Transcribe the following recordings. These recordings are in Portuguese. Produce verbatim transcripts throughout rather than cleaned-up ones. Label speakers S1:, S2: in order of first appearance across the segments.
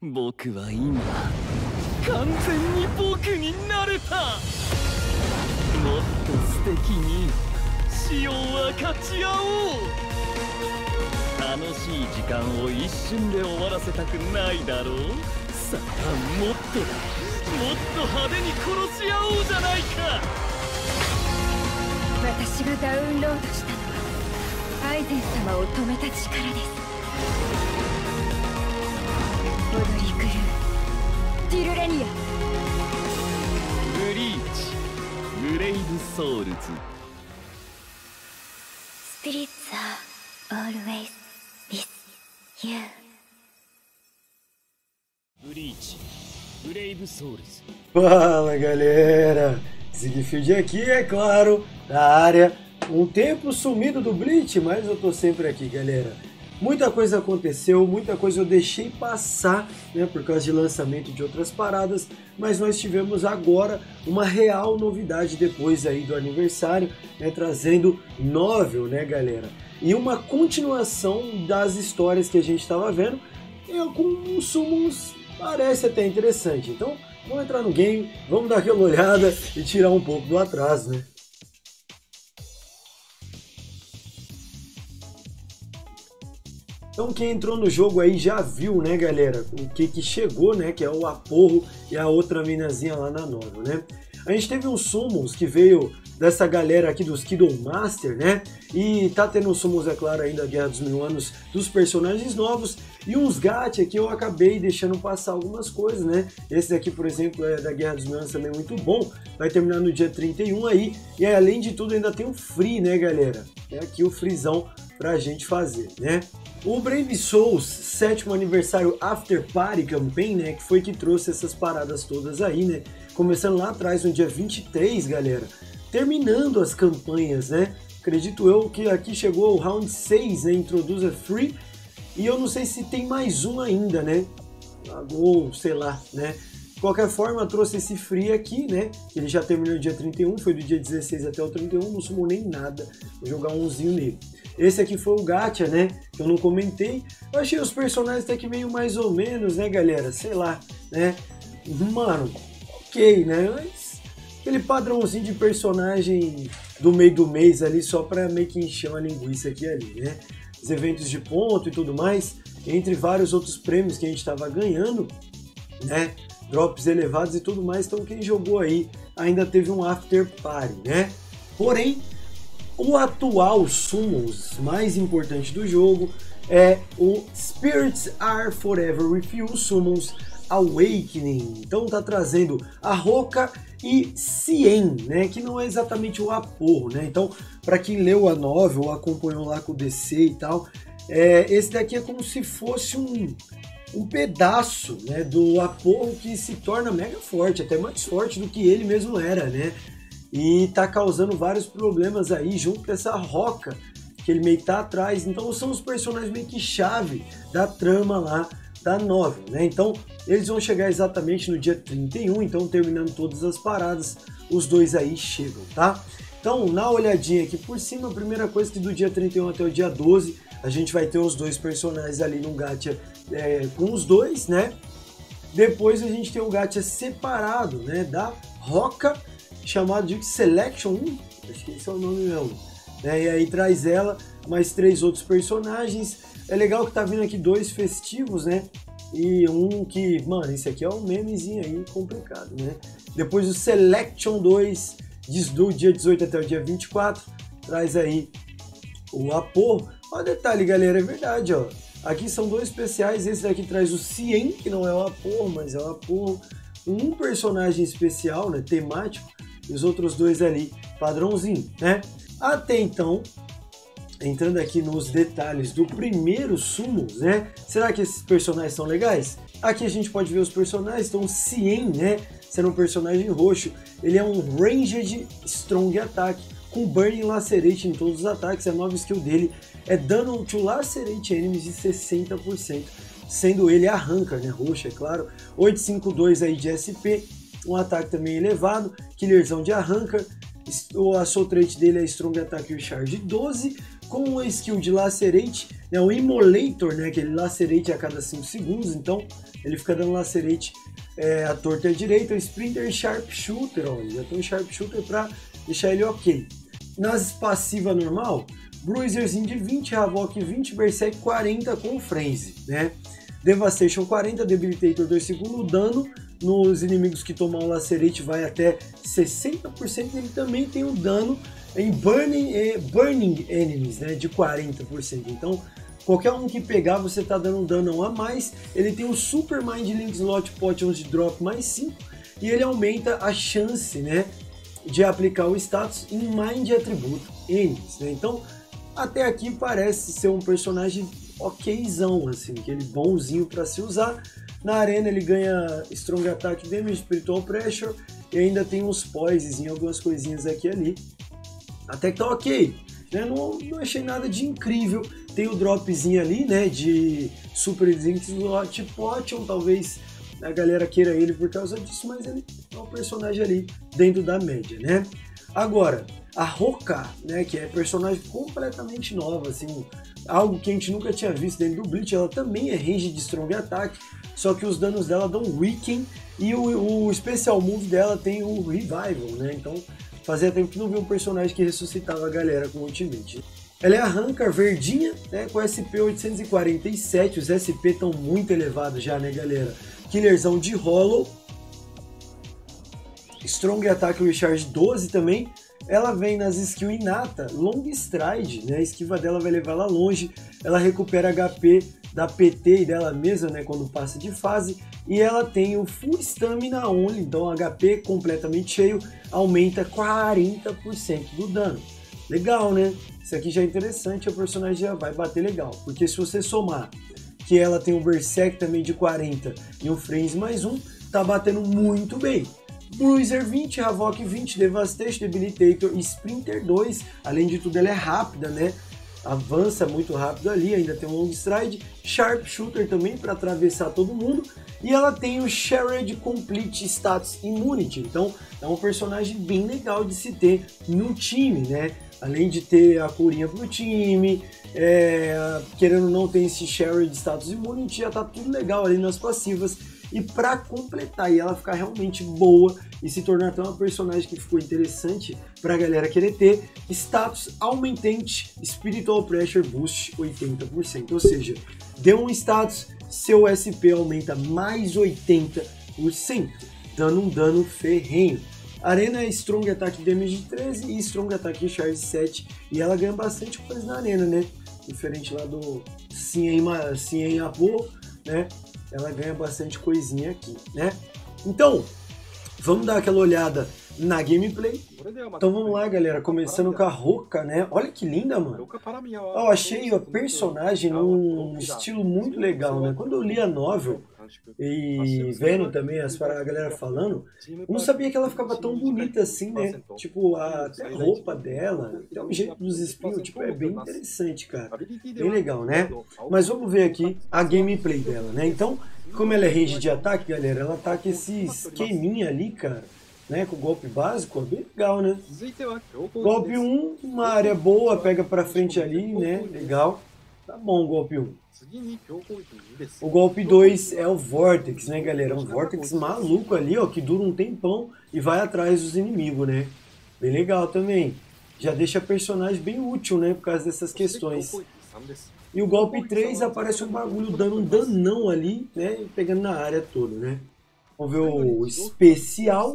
S1: 僕は今完全に僕になれた。もっと素敵に死を分かち合おう。楽しい時間を一瞬で終わらせたくないだろう。さあもっとだ、もっと派手に殺し合おうじゃないか。
S2: 私がダウンロードしたのはアイゼン様を止めた力です。踊り狂うディルレニア。
S1: ブリーチブレイブソウルズ。
S2: スピリッツ are always with you。
S1: ブリーチブレイブソウルズ。
S3: Fala galera, Sigfield aqui, é claro, na área. Um tempo sumido do Bleach, mas eu tô sempre aqui, galera. Muita coisa aconteceu, muita coisa eu deixei passar, né, por causa de lançamento de outras paradas, mas nós tivemos agora uma real novidade depois aí do aniversário, né, trazendo novel, né, galera? E uma continuação das histórias que a gente estava vendo, e com sumos parece até interessante. Então, vamos entrar no game, vamos dar aquela olhada e tirar um pouco do atraso, né? Então quem entrou no jogo aí já viu, né, galera, o que que chegou, né, que é o Aporro e a outra minazinha lá na novel, né? A gente teve uns summons que veio dessa galera aqui dos Kiddo Master, né? E tá tendo uns summons, é claro, ainda da Guerra dos Mil Anos dos personagens novos. E uns gacha que eu acabei deixando passar algumas coisas, né? Esse daqui, por exemplo, é da Guerra dos Mil Anos também muito bom. Vai terminar no dia trinta e um aí. E aí, além de tudo, ainda tem um free, né, galera? É aqui o freezão pra gente fazer, né? O Brave Souls sétimo aniversário After Party Campaign, né, que foi que trouxe essas paradas todas aí, né, começando lá atrás no dia vinte e três, galera, terminando as campanhas, né, acredito eu que aqui chegou o round seis, né, introduz a free, e eu não sei se tem mais um ainda, né, ou sei lá, né. De qualquer forma, eu trouxe esse free aqui, né, que ele já terminou no dia trinta e um, foi do dia dezesseis até o trinta e um, não sumou nem nada, vou jogar umzinho nele. Esse aqui foi o gacha, né, que eu não comentei. Eu achei os personagens até que meio mais ou menos, né, galera, sei lá, né, mano, ok, né, mas aquele padrãozinho de personagem do meio do mês ali, só pra meio que encher uma linguiça aqui e ali, né. Os eventos de ponto e tudo mais, entre vários outros prêmios que a gente tava ganhando, né, drops elevados e tudo mais, então quem jogou aí ainda teve um after party, né? Porém, o atual summons mais importante do jogo é o Spirits Are Forever With You Summons Awakening. Então tá trazendo a Roca e Cien, né? Que não é exatamente o Aporro, né? Então, para quem leu a novel ou acompanhou lá com o D C e tal, é, esse daqui é como se fosse um um pedaço, né, do Aporro que se torna mega forte, até mais forte do que ele mesmo era, né? E tá causando vários problemas aí junto com essa Roca que ele meio que tá atrás. Então são os personagens meio que chave da trama lá da novel, né? Então eles vão chegar exatamente no dia trinta e um, então terminando todas as paradas, os dois aí chegam, tá? Então, na olhadinha aqui por cima, a primeira coisa é que do dia trinta e um até o dia doze, a gente vai ter os dois personagens ali no gacha é, com os dois, né? Depois a gente tem um gacha separado, né, da Roca, chamado de Selection um, acho que esse é o nome mesmo, né? E aí traz ela, mais três outros personagens. É legal que tá vindo aqui dois festivos, né? E um que, mano, esse aqui é um memezinho aí complicado, né? Depois o Selection dois, do dia dezoito até o dia vinte e quatro, traz aí o Aporro. Olha o detalhe, galera, é verdade, ó. Aqui são dois especiais, esse daqui traz o Cien, que não é o Aporro, mas é o Aporro. Um personagem especial, né, temático, e os outros dois ali, padrãozinho, né? Até então, entrando aqui nos detalhes do primeiro summons, né? Será que esses personagens são legais? Aqui a gente pode ver os personagens, então Cien, né, sendo um personagem roxo, ele é um Ranged Strong Attack, com Burning Lacerate em todos os ataques. A nova skill dele é Dano to Lacerate Enemies de sessenta por cento, sendo ele arranca, né, roxo, é claro. oitocentos e cinquenta e dois aí de S P, um ataque também elevado, killerzão de arranca. A soul trait dele é Strong Attack Recharge doze, com a skill de Lacerate, né, o Immolator, né, que ele Lacerate a cada cinco segundos, então ele fica dando Lacerate é, à torta e à direita. O Sprinter e Sharpshooter, ó, já tem um Sharpshooter para deixar ele ok. Nas passiva normal, Bruiserzinho de vinte, Havoc vinte, Berserk quarenta com Frenzy, né? Devastation quarenta, Debilitator dois segundos, o dano nos inimigos que tomam o Lacerate vai até sessenta por cento, ele também tem o dano em Burning, eh, burning Enemies, né, de quarenta por cento, então qualquer um que pegar você tá dando um dano a mais. Ele tem o Super Mind Link Slot Potions de drop mais cinco e ele aumenta a chance, né, de aplicar o status em Mind Atributo Enemies, né? Então até aqui parece ser um personagem okzão, assim, aquele bonzinho para se usar. Na arena ele ganha Strong Attack Damage, Spiritual Pressure e ainda tem uns poises em algumas coisinhas aqui e ali. Até que tá ok, né? Não, não achei nada de incrível. Tem o dropzinho ali, né, de Super Link Slot Potion, talvez a galera queira ele por causa disso, mas ele é um personagem ali dentro da média, né? Agora, a Roka, né, que é personagem completamente nova, assim, algo que a gente nunca tinha visto dentro do Bleach. Ela também é range de Strong Attack, só que os danos dela dão Weaken e o, o Special Move dela tem o Revival, né? Então fazia tempo que não vi um personagem que ressuscitava a galera com Ultimate. Ela é a Rankar verdinha, né, com S P oitocentos e quarenta e sete, os S P estão muito elevados já, né, galera? Killerzão de Hollow, Strong Attack Recharge doze também. Ela vem nas skills inata, Long Stride, né? A esquiva dela vai levar ela longe. Ela recupera H P da P T e dela mesma, né, quando passa de fase. E ela tem o Full Stamina Only, então H P completamente cheio, aumenta quarenta por cento do dano. Legal, né? Isso aqui já é interessante, a personagem já vai bater legal. Porque se você somar que ela tem um Berserk também de quarenta e um Frenzy mais um, tá batendo muito bem. Bruiser vinte, Havoc vinte, Devastation, Debilitator e Sprinter dois. Além de tudo, ela é rápida, né? Avança muito rápido ali, ainda tem um Long Stride. Sharpshooter também para atravessar todo mundo. E ela tem o Shared Complete Status Immunity. Então, é um personagem bem legal de se ter no time, né? Além de ter a curinha pro time, é, querendo ou não ter esse Shared Status Immunity, já tá tudo legal ali nas passivas. E para completar e ela ficar realmente boa e se tornar até uma personagem que ficou interessante para a galera querer ter, status aumentante Spiritual Pressure Boost oitenta por cento, ou seja, deu um status, seu S P aumenta mais oitenta por cento, dando um dano ferrenho. Arena é Strong Attack Damage treze e Strong Attack Recharge sete, e ela ganha bastante coisa na arena, né? Diferente lá do Cien Apollo, né? Ela ganha bastante coisinha aqui, né? Então, vamos dar aquela olhada na gameplay. Então vamos lá, galera, começando com a Roka, né? Olha que linda, mano. Eu achei a personagem num estilo muito legal, né? Quando eu li a novel e vendo também as para a galera falando, eu não sabia que ela ficava tão bonita assim, né? Tipo, a, até a roupa dela, até o jeito dos espinhos, tipo, é bem interessante, cara. Bem legal, né? Mas vamos ver aqui a gameplay dela, né? Então, como ela é range de ataque, galera, ela ataca esse esqueminha ali, cara, né, com o golpe básico, ó, bem legal, né? Golpe um, uma área boa, pega pra frente ali, né? Legal. Tá bom o golpe um. O golpe dois é o Vortex, né, galera? Um Vortex maluco ali, ó, que dura um tempão e vai atrás dos inimigos, né? Bem legal também. Já deixa a personagem bem útil, né, por causa dessas questões. E o golpe três aparece um bagulho dando um danão ali, né, pegando na área toda, né? Vamos ver o especial.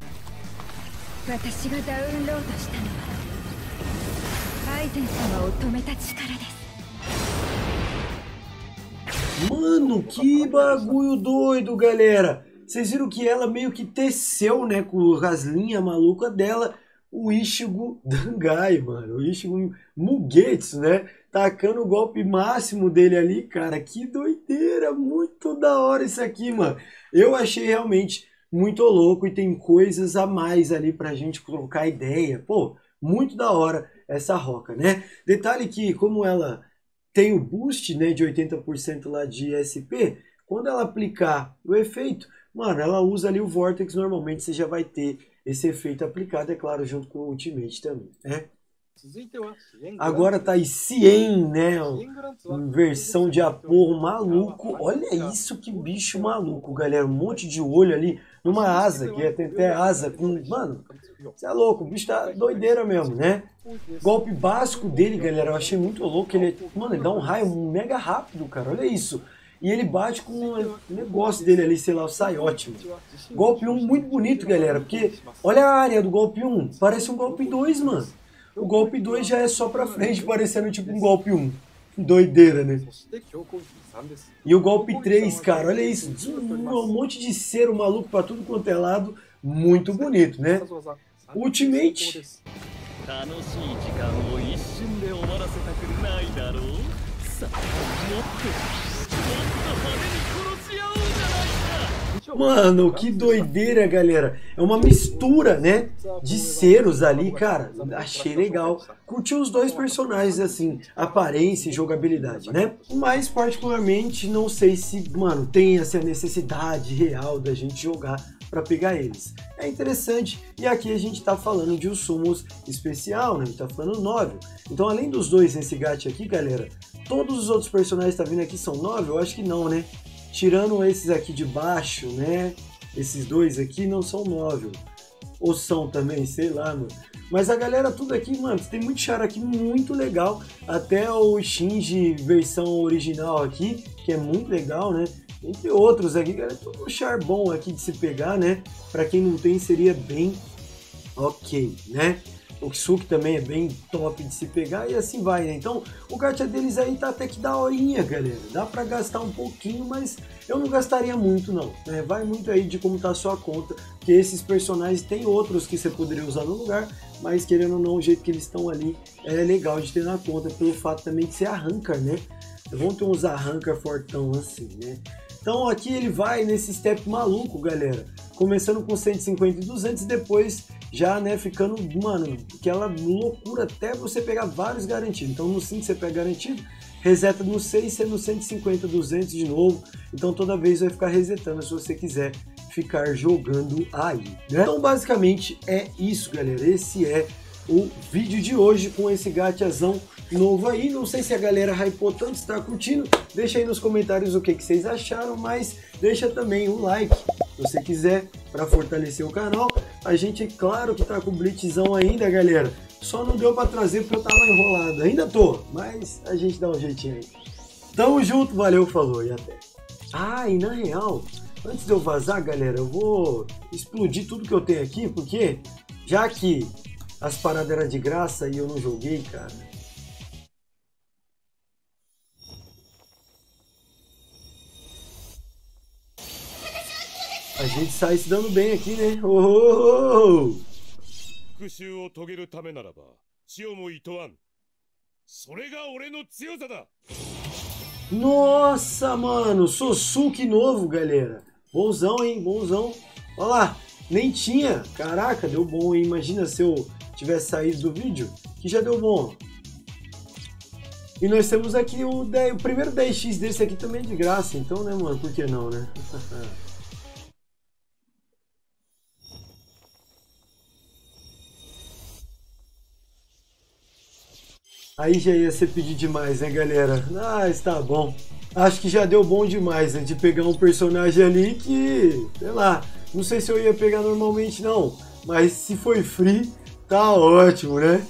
S3: Mano, que bagulho doido, galera. Vocês viram que ela meio que teceu, né, com as linhas malucas dela, o Ichigo Dangai, mano. O Ichigo Mugetsu, né? Tacando o golpe máximo dele ali, cara. Que doideira, muito da hora isso aqui, mano. Eu achei realmente muito louco e tem coisas a mais ali pra gente colocar ideia. Pô, muito da hora essa Roka, né? Detalhe que, como ela tem o boost, né, de oitenta por cento lá de S P, quando ela aplicar o efeito, mano, ela usa ali o Vortex, normalmente você já vai ter esse efeito aplicado, é claro, junto com o Ultimate também, né? Agora tá aí Cien, né? Uma versão de aporro maluco. Olha isso, que bicho maluco, galera. Um monte de olho ali numa asa, que tem até asa com... Mano, você é louco, o bicho tá doideira mesmo, né? Golpe básico dele, galera, eu achei muito louco. Ele, mano, ele dá um raio mega rápido, cara. Olha isso. E ele bate com um negócio dele ali, sei lá, o saiote. Golpe um muito bonito, galera, porque olha a área do golpe um, parece um golpe dois, mano. O golpe dois já é só pra frente, parecendo tipo um golpe um. Doideira, né? E o golpe três, cara, olha isso. Um monte de cero maluco pra tudo quanto é lado. Muito bonito, né? Ultimate. Mano, que doideira, galera. É uma mistura, né, de ceros ali, cara. Achei legal. Curti os dois personagens, assim, aparência e jogabilidade, né? Mas, particularmente, não sei se, mano, tem essa necessidade real da gente jogar para pegar eles. É interessante, e aqui a gente tá falando de um Summons especial, né? A gente tá falando nove. Então, além dos dois nesse gacha aqui, galera, todos os outros personagens que tá vindo aqui são nove? Eu acho que não, né? Tirando esses aqui de baixo, né? Esses dois aqui não são nove. Ou são também, sei lá, mano. Mas a galera tudo aqui, mano, tem muito char aqui muito legal. Até o Shinji versão original aqui, que é muito legal, né? Entre outros aqui, galera, tudo um char bom aqui de se pegar, né? Pra quem não tem, seria bem ok, né? O Kisuke também é bem top de se pegar e assim vai, né? Então, o gacha deles aí tá até que daorinha, galera. Dá pra gastar um pouquinho, mas eu não gastaria muito, não. Né? Vai muito aí de como tá a sua conta, porque esses personagens tem outros que você poderia usar no lugar, mas querendo ou não, o jeito que eles estão ali é legal de ter na conta, pelo fato também de ser arranca, né? Vão ter uns arranca fortão assim, né? Então aqui ele vai nesse step maluco, galera. Começando com cento e cinquenta e duzentos e depois já, né, ficando, mano, aquela loucura até você pegar vários garantidos. Então no cinco você pega garantido, reseta no seis, você no cento e cinquenta, duzentos de novo. Então toda vez vai ficar resetando se você quiser ficar jogando aí, né? Então basicamente é isso, galera. Esse é o vídeo de hoje com esse gachazão novo aí. Não sei se a galera hypou tanto, está curtindo. Deixa aí nos comentários o que, que vocês acharam, mas deixa também um like se você quiser para fortalecer o canal. A gente, claro que tá com o blitzão ainda, galera. Só não deu para trazer porque eu tava enrolado. Ainda tô, mas a gente dá um jeitinho aí. Tamo junto, valeu, falou e até. Ah, e na real, antes de eu vazar, galera, eu vou explodir tudo que eu tenho aqui, porque já que as paradas eram de graça e eu não joguei, cara. A gente sai se dando bem aqui, né? Oh! Nossa, mano! Sosuke novo, galera. Bonzão, hein? Bonzão. Olha lá. Nem tinha. Caraca, deu bom, hein? Imagina se eu tivesse saído do vídeo, que já deu bom. E nós temos aqui o, dez, o primeiro dez x desse aqui também de graça. Então, né, mano? Por que não, né? Aí já ia ser pedir demais, né, galera? Ah, está bom. Acho que já deu bom demais, né? De pegar um personagem ali que, sei lá, não sei se eu ia pegar normalmente não, mas se foi free, tá ótimo, né?